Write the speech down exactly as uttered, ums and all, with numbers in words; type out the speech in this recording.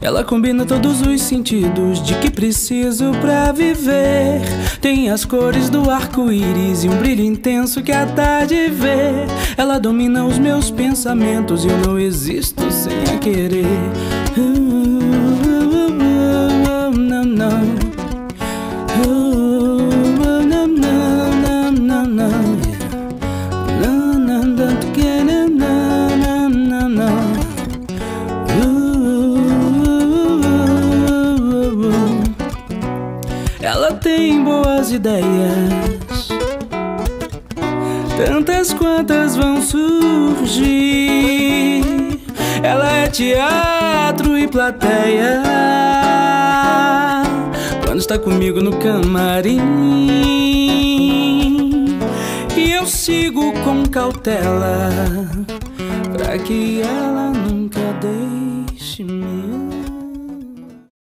Ela combina todos os sentidos de que preciso pra viver. Tem as cores do arco-íris e um brilho intenso que a tarde vê. Ela domina os meus pensamentos e eu não existo sem a querer. uh, uh, uh, uh, uh, não, não. Ela tem boas ideias, tantas quantas vão surgir. Ela é teatro e plateia quando está comigo no camarim. E eu sigo com cautela pra que ela